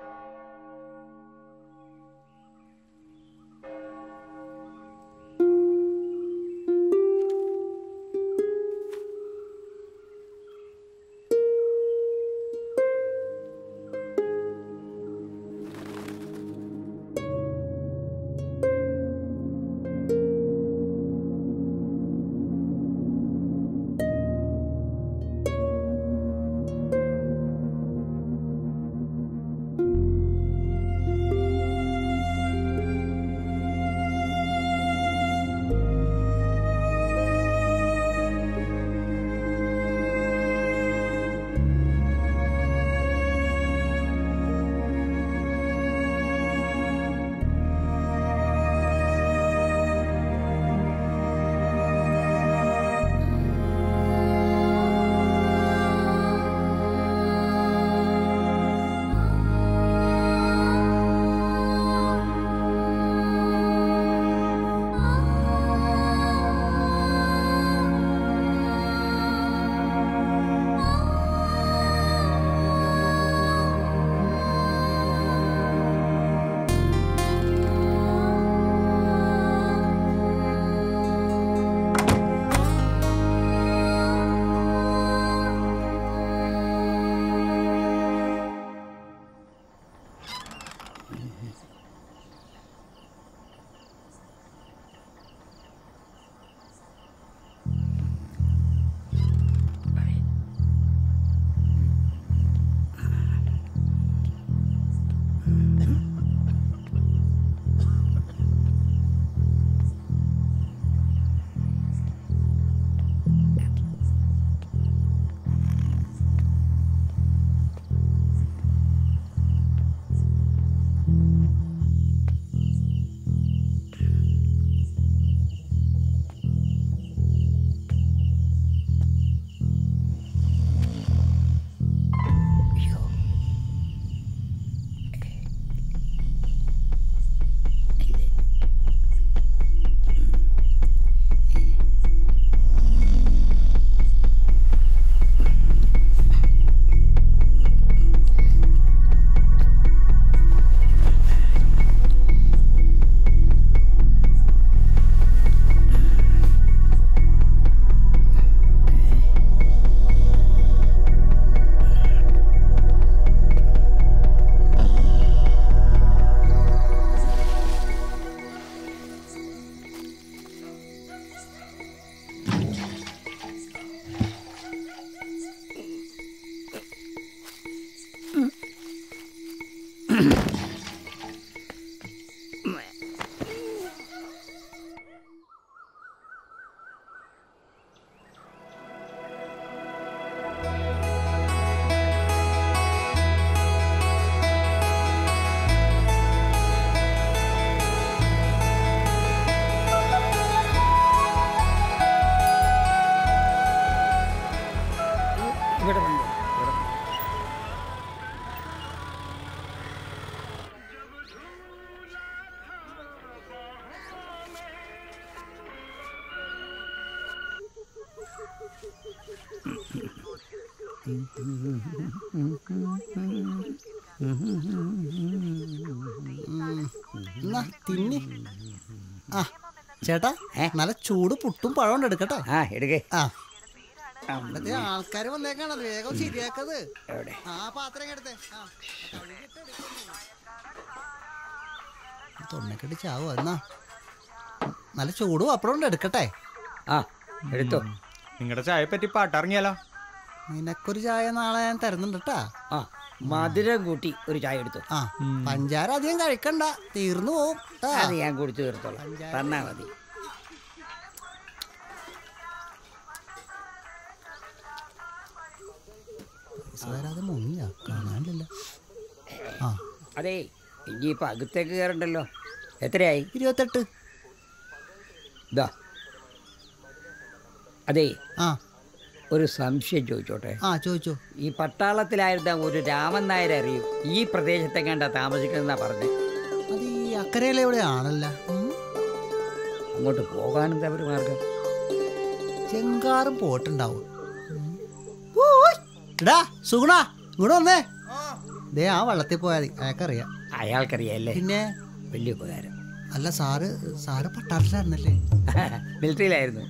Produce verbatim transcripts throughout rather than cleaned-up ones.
ചേട്ടാ നല്ല ചൂട് പുട്ടും പഴം എടുക്കട്ടെ. ആ എടുക്കേ. ആ അവിടത്തെ ആൾക്കാര് വന്നേക്കാണത്, വേഗം ശരിയാക്കത്. ആ പാത്രം എടുത്തേ. തൊണ്ണക്കെട്ട് ചാവോ എന്നാ നല്ല ചൂട് പപ്പടം എടുക്കട്ടെ. ആ എടുത്തോ. നിങ്ങളുടെ ചായ പറ്റി പാട്ടിറങ്ങിയാലോ? നിനക്കൊരു ചായ നാളെ ഞാൻ തരുന്നുണ്ട് കേട്ടാ. ആ മധുരം കൂട്ടി ഒരു ചായ എടുത്തു. ആ പഞ്ചാര അധികം കഴിക്കണ്ട, തീർന്നു പോവും. അത് ഞാൻ കുടിച്ചു തീർത്തോളാം, തന്നാ മതി. മുങ്ങിയാ കാണാനില്ല. ആ അതെ ഇനിയിപ്പോൾ അകത്തേക്ക് കയറണ്ടല്ലോ. എത്രയായി? ഇരുപത്തെട്ട്. ഇതാ അതെ ആ ഒരു സംശയം ചോദിച്ചോട്ടെ? ആ ചോദിച്ചോ. ഈ പട്ടാളത്തിലായിരുന്ന ഒരു രാമൻ നായർ അറിയും ഈ പ്രദേശത്തെ കണ്ടാ താമസിക്കുന്നതാ പറഞ്ഞത്. അത് ഈ അക്കരയിലെ എവിടെയാണല്ല. അങ്ങോട്ട് പോകാനെന്താ ഒരു മാർഗം? ചെങ്കാറും പോയിട്ടുണ്ടാവും. എടാ സുഗുണ ഇങ്ങോട്ട് വന്നേ. ദേ ആ വള്ളത്തിൽ പോയാൽ മതി, അയാൾക്കറിയാം. അയാൾക്കറിയാല്ലേ? പിന്നെ വലിയ ഉപകാരം. അല്ല സാറ് സാറ് പട്ടാളത്തിലായിരുന്നല്ലേ? മിലിറ്ററിയിലായിരുന്നു.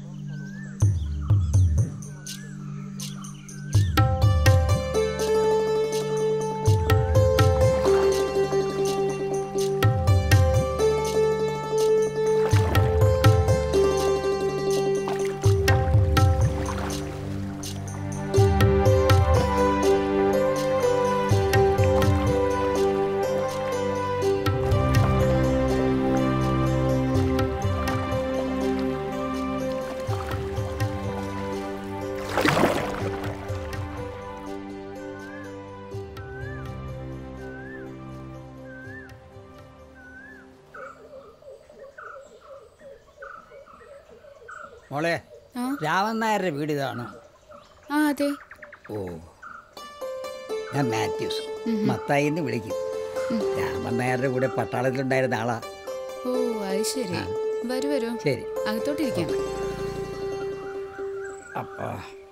മോളെ, രാമൻ നായരുടെ വീട് ഇതാണോ? ആ അതെ. ഓ, ഞാൻ മാത്യൂസ്, മത്തായി എന്ന് വിളിക്കും. രാമൻ നായരുടെ കൂടെ പട്ടാളത്തിലുണ്ടായിരുന്ന ആളാ. ഓ അത് ശരി. വരൂ വരൂ. ശരി, അകത്തോട്ടിരിക്കാം. അപ്പാ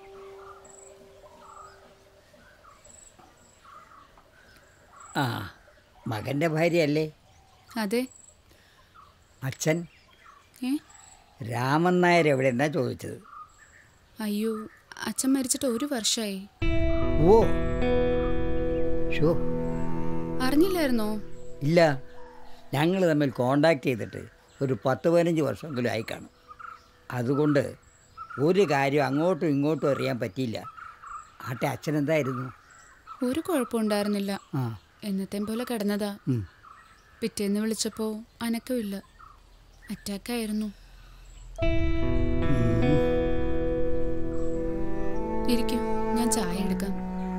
ആ, മകൻ്റെ ഭാര്യയല്ലേ? അതെ. അച്ഛൻ ഏ രാമൻ നായർ എവിടെയെന്നാ ചോദിച്ചത്. അയ്യോ, അച്ഛൻ മരിച്ചിട്ട് ഒരു വർഷമായി. ഓ ഷോ, അറിഞ്ഞില്ലായിരുന്നോ? ഇല്ല, ഞങ്ങൾ തമ്മിൽ കോണ്ടാക്ട് ചെയ്തിട്ട് ഒരു പത്ത് പതിനഞ്ച് വർഷമെങ്കിലും ആയി കാണും. അതുകൊണ്ട് ഒരു കാര്യം അങ്ങോട്ടും ഇങ്ങോട്ടും അറിയാൻ പറ്റിയില്ല. ആട്ടെ, അച്ഛനെന്തായിരുന്നു? ഒരു കുഴപ്പമുണ്ടായിരുന്നില്ല. ആ, എന്നത്തേം പോലെ കിടന്നതാ. പിറ്റേന്ന് വിളിച്ചപ്പോൾ അനക്കമില്ല. അറ്റാക്കായിരുന്നു. ഇരിക്കും, ഞാൻ ചായ എടുക്കാം.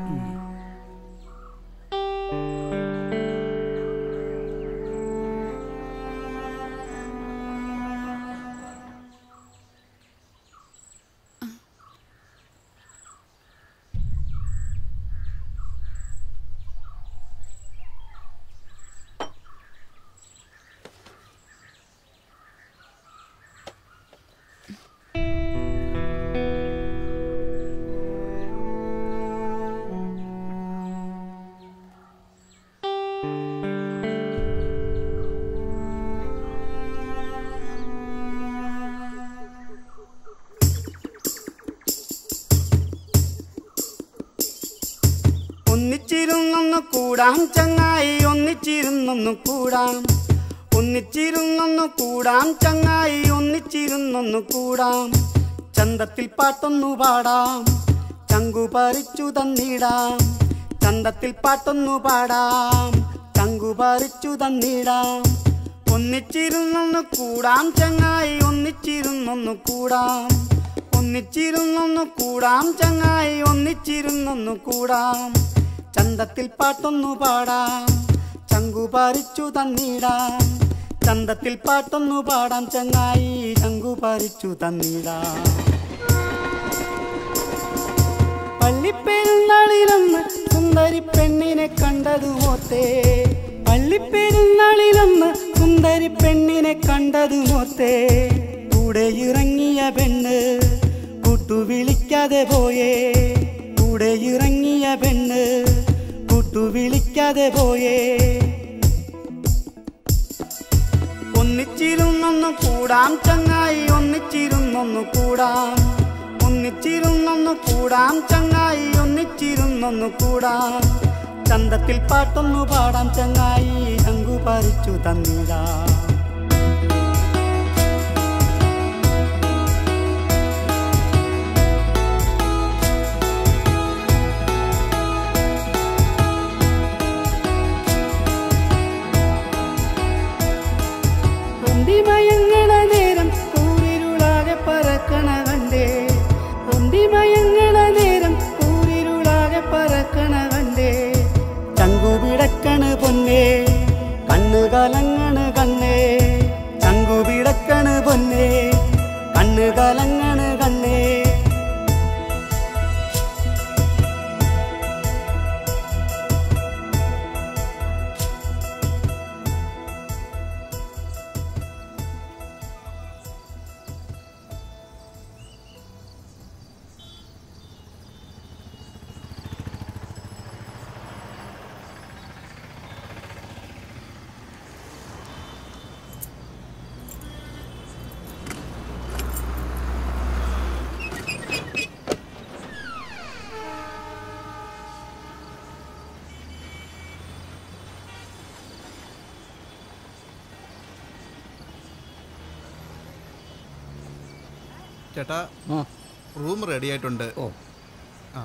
ഒന്നിച്ചിരുന്നൊന്നു കൂടാം ചങ്ങായി, ഒന്നിച്ചിരുന്നൊന്നു കൂടാം, ഒന്നിച്ചിരുന്നൊന്നു കൂടാം ചങ്ങായി, ഒന്നിച്ചിരുന്നൊന്നു കൂടാം. ചന്തത്തിൽ പാട്ടൊന്നു പാടാം, ചങ്കു പറിച്ചു തന്നിടാം. ചന്തത്തിൽ പാട്ടൊന്നു പാടാം, ചങ്കു പറിച്ചു തന്നിടാം. ഒന്നിച്ചിരുന്നൊന്നു കൂടാം ചങ്ങായി, ഒന്നിച്ചിരുന്നൊന്നു കൂടാം, ഒന്നിച്ചിരുന്നൊന്നു കൂടാം ചങ്ങായി, ഒന്നിച്ചിരുന്നൊന്നു കൂടാം. ചന്തത്തിൽ പാട്ടൊന്നു പാടാം, ചങ്കു പറിച്ചു തന്നിടാം. ചന്തത്തിൽ പാട്ടൊന്നു പാടാം ചങ്ങായി, ചങ്കു പറിച്ചു തന്നിടാം. പള്ളിപ്പെരുന്നാളിലൊന്ന് സുന്ദരി പെണ്ണിനെ കണ്ടതു മോത്തേ, പള്ളിപ്പെരുന്നാളിലൊന്ന് സുന്ദരി പെണ്ണിനെ കണ്ടതു മോത്തേ. കൂടെ ഇറങ്ങിയ പെണ്ണ് കൂട്ടു വിളിക്കാതെ പോയേ, കൂടെ ഇറങ്ങിയ പെണ്ണ് കൂട്ടു വിളിക്കാതെ പോയേ. ഒന്നിച്ചിരുന്നൊന്നു കൂടാം ചങ്ങായി, ഒന്നിച്ചിരുന്നൊന്നു കൂടാം, ഒന്നിച്ചിരുന്നൊന്നു കൂടാം ചങ്ങായി, ഒന്നിച്ചിരുന്നൊന്നു കൂടാം. ചന്തത്തിൽ പാട്ടൊന്നു പാടാം ചങ്ങായി, ചങ്കു പറിച്ചു തന്നിടാം. ഒന്തിമയങ്ങണ നേരം കൂരിരുളാകെ പറക്കണ കണ്ടേ, ഒന്തിമയങ്ങണ നേരം കൂരിരുളാകെ പറക്കണ കണ്ടേ. ചങ്കു പിടക്കണ് പൊന്നേ, കണ്ണു കലങ്ങണ് കണ്ണേ, ചേട്ടാ റൂം റെഡി ആയിട്ടുണ്ട്. ഓ ആ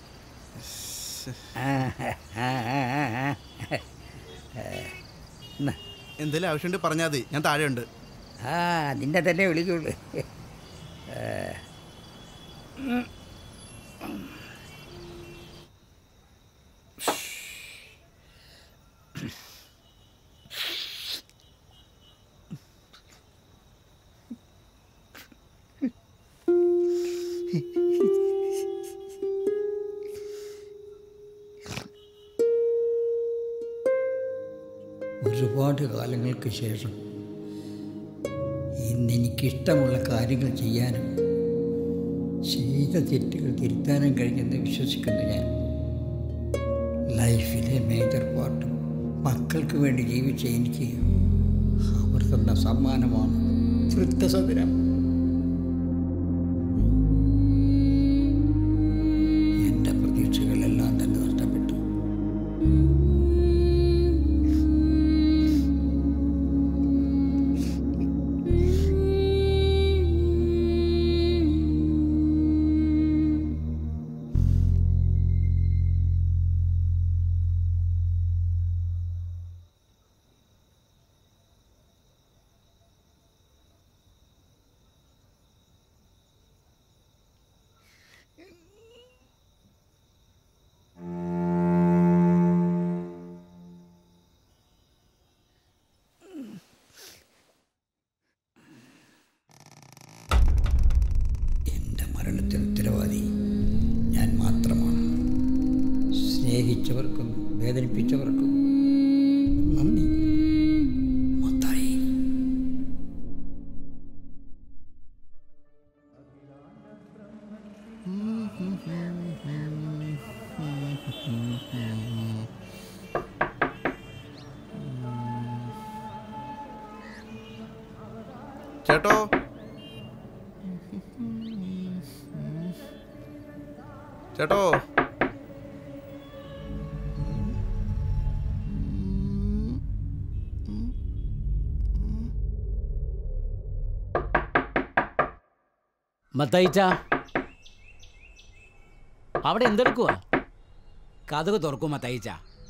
എന്തെങ്കിലും ആവശ്യമുണ്ട് പറഞ്ഞാൽ മതി, ഞാൻ താഴെ ഉണ്ട്. ആ നിന്നെ തന്നെ വിളിക്കുള്ളൂ. ഒരുപാട് കാലങ്ങൾക്ക് ശേഷം ഇന്ന് എനിക്കിഷ്ടമുള്ള കാര്യങ്ങൾ ചെയ്യാനും ചെയ്ത തെറ്റുകൾ തിരുത്താനും കഴിഞ്ഞെന്ന് വിശ്വസിക്കുന്നു ഞാൻ. ലൈഫിലെ മേജർ പാർട്ട് മക്കൾക്ക് വേണ്ടി ജീവിച്ച എനിക്ക് അവർ തന്ന സമ്മാനമാണ് വൃദ്ധസദനം. എൻ്റെ പ്രതീക്ഷകളെല്ലാം തന്നെ നഷ്ടപ്പെട്ടു. സ്നേഹിച്ചവർക്കും വേദനിപ്പിച്ചവർക്കും നന്ദി. മത്തായി. ചേട്ടോ ചേട്ടോ മത്തായിച്ച, അവിടെ എന്തെടുക്കുക? കതക് തുറക്കും മത്തായിച്ച.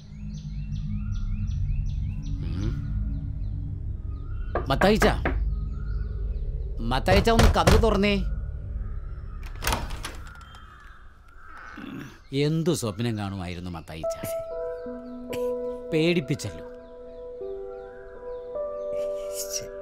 മത്തായിച്ച മത്തായിച്ച ഒന്ന് കതക് തുറന്നേ. എന്തു സ്വപ്നം കാണുമായിരുന്നു മത്തായിച്ച? പേടിപ്പിച്ചല്ലോ.